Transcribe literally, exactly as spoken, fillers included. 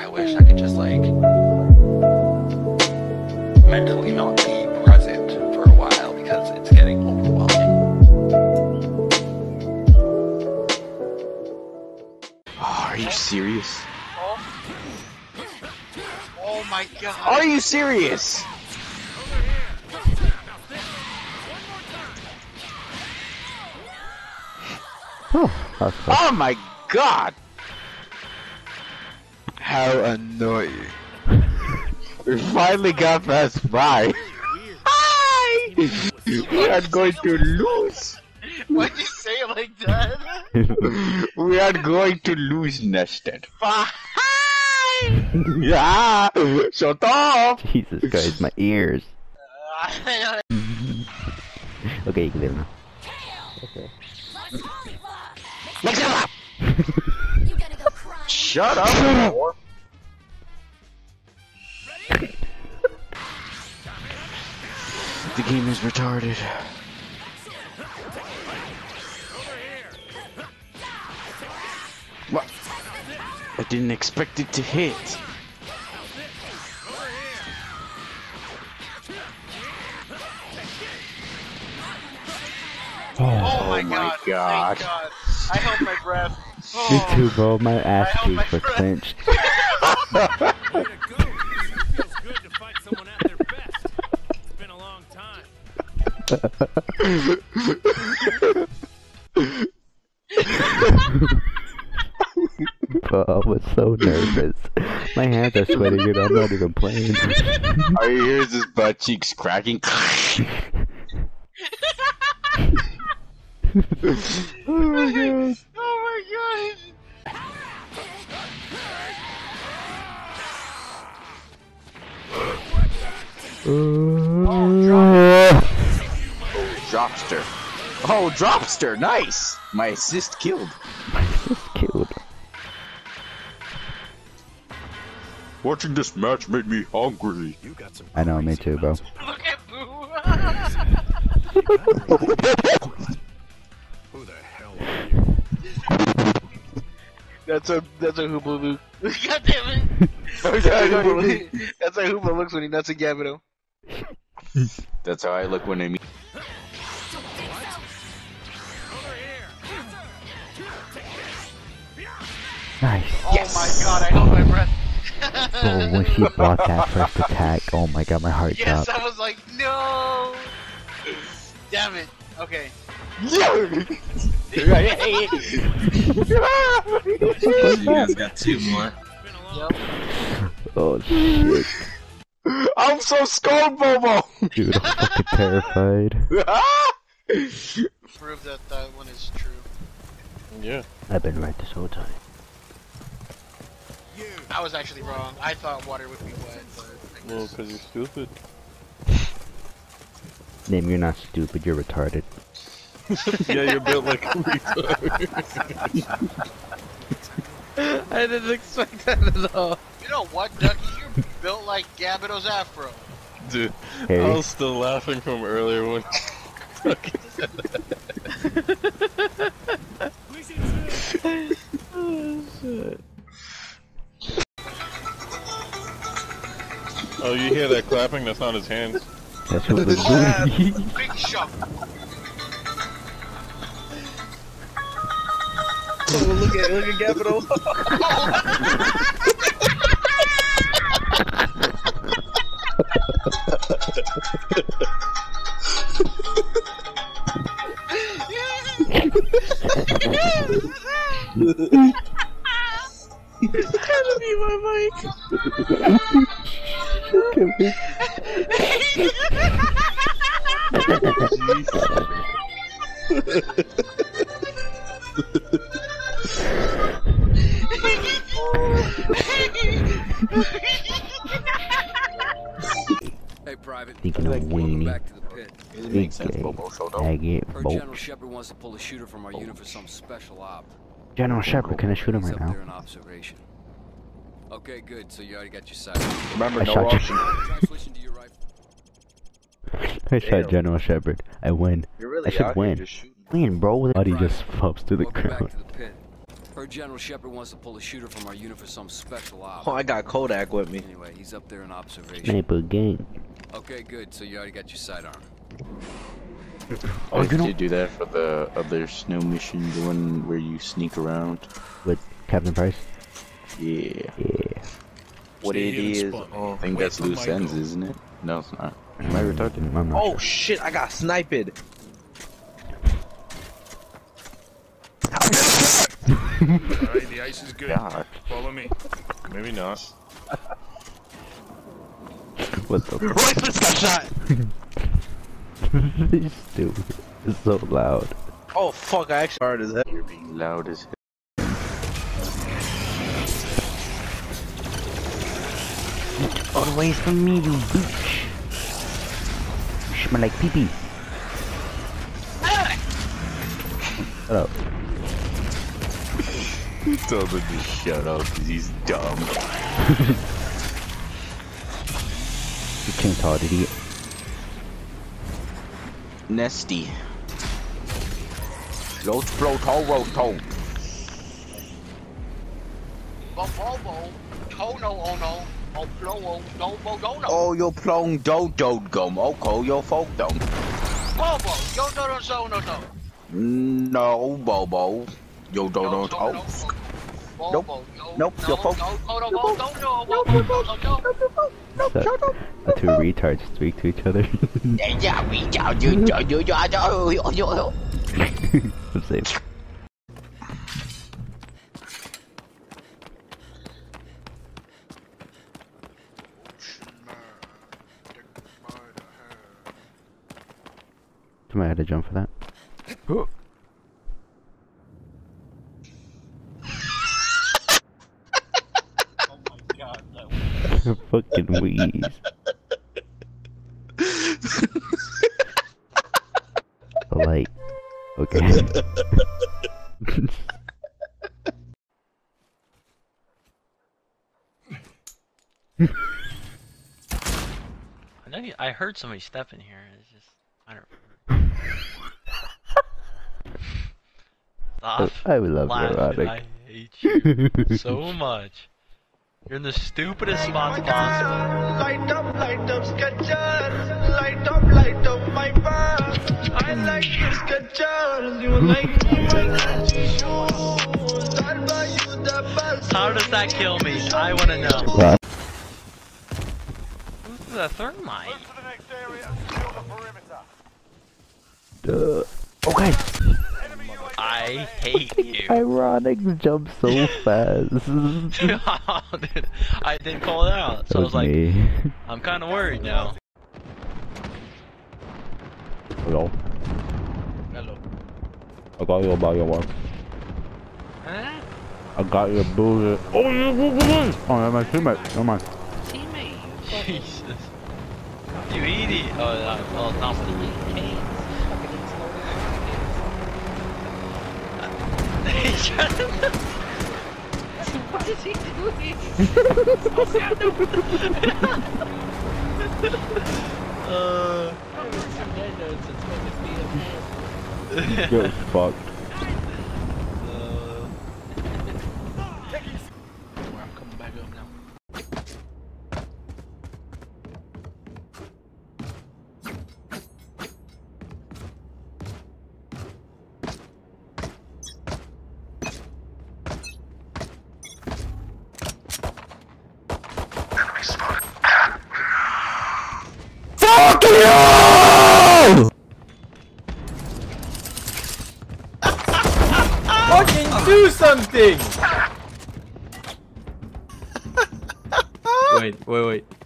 I wish I could just like mentally not be present for a while because it's getting overwhelming. Oh, are you serious? Oh. Oh my god. Are you serious? Oh, that's cool. Oh my god! How annoying. We finally got past five. Hi! We are going to lose. Why'd you say it like that? We are going to lose, Nested. Fine. Yeah! Shut up! Jesus Christ, my ears. Uh, Okay, you can leave now. Okay. Mix it up! Shut up! The game is retarded. What? I didn't expect it to hit. Oh, oh my my god. God. Thank god. I held my breath. Oh. me too, bro. My ass I held cheeks my were breath. clenched. Way to go. It feels good to fight someone at their best. It's been a long time. Bro, I was so nervous. My hands are sweating and I'm not even playing. All you hear is his butt cheeks cracking. Oh my god. Oh my god. Oh, Dropster. Oh, Dropster, nice! My assist killed. That's cute. Watching this match made me hungry. You got some I know, me too, bro. Look at Boo. Who the hell are you? That's a that's a Hoopa Boo. God damn it. That's how Hoopa looks when he nuts a Gabito. That's how I look when I meet. Nice. Oh my god, I held my breath. Oh, when she blocked that first attack, oh my god, my heart Yes, dropped. I was like, no. Damn it. Okay. You guys got two more. Yep. Oh shit. I'm so scared, Bobo! Dude, I'm fucking terrified. Prove that that one is true. Yeah. I've been right this whole time. I was actually wrong. I thought water would be wet, but I Well, guess- because you're stupid. Name, you're not stupid, you're retarded. Yeah, you're built like a retard. I didn't expect that at all. You know what, Ducky? You're built like Gabito's afro. Dude, Harry? I was still laughing from earlier when fucking said that. Oh shit. Oh, you hear that clapping? That's not his hands. That's what was Oh, doing. big shot. Oh, look at look at Gabito. Gotta be my mic. Hey, Private. Thinking of Welcome weenie. back to the pit. It makes sense, Bobo. Shut up. Agate, Heard bolt. General Shepard wants to pull a shooter from our unit for some special op. General Shepard, can I shoot him He's right up now? there in observation. Okay, good. So you already got your sight. Remember, I no shot you. option. Try switching to your rifle. I shot General Shepard. I win. You're really I should out win. here just shooting. Win, bro. Body just flops to the Welcome back ground. to the pit. Heard General Shepard wants to pull a shooter from our unit for some special op. Oh, I got Kodak with me. Anyway, he's up there in observation. Sniper gang. Okay, good. So you already got your sidearm. Oh, I did do that for the other snow mission, the one where you sneak around. With Captain Price? Yeah. Yeah. What it is, oh, I think that's loose ends, isn't it? No, it's not. Am I retarded? I'm not Oh sure. shit, I got sniped. Alright, the ice is good. God. Follow me. Maybe not. What the fuck? Rifles got shot. He's stupid. It's so loud. Oh fuck, I actually hard as hell. You're being loud as hell. All away from me, you bitch. You smell like pee pee. Shut up. He told him to shut up because he's dumb. You chainsaw, idiot. Nesty. Load flow toe road toe. Oh, you're plong do do gum. Okay, you're folk dum. Bobo, yo no no so no no. No, Bobo. Yo do no toe. Nope. Nope, you're folk. The two retards speak to each other. I'm safe. Somebody had to jump for that. Oh my god, that was Fucking wheeze. The light. Okay. I know you, I heard somebody step in here. It's just I don't. Stop. I would love laughing. erotic. I hate you so much. You're in the stupidest spots possible. light up, light up, Skechers. Light up, light up my bar. I like your Skechers. You like my shoes. I'll buy you the best. How does that kill me? I want to know. Right. Who's the thermite? Uh, okay. I hate you. Ironic jump so fast. Dude, I didn't call it out, so That I was was like, me. I'm kind of worried now. Hello. Hello. I got your body one. Huh? I got your booty. Oh, you Oh, that's my teammate. Never mind. Teammate. Jesus. You eat it. Oh, uh, well, not for the eat. What is he doing? uh, Get fucked. uh, I'm coming back up now. Fuck you! Fucking do something! Wait, wait, wait.